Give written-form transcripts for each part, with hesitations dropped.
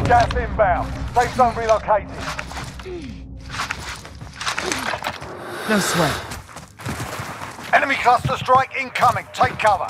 Gas inbound. Safe zone relocated. No sweat. Enemy cluster strike incoming. Take cover.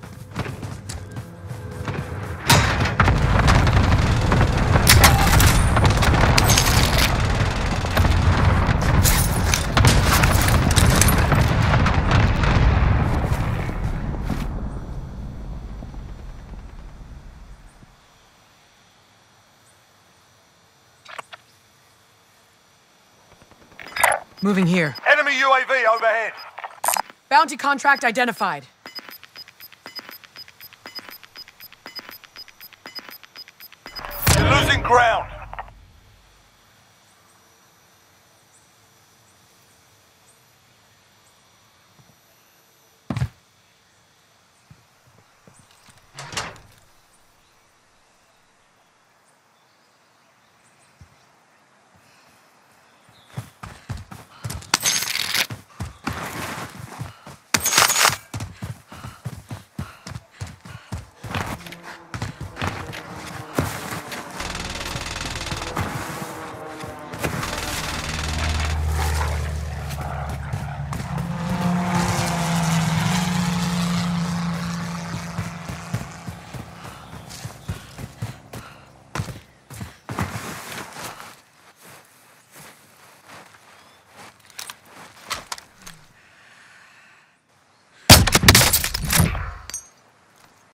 Moving here. Enemy UAV overhead. Bounty contract identified. You're losing ground.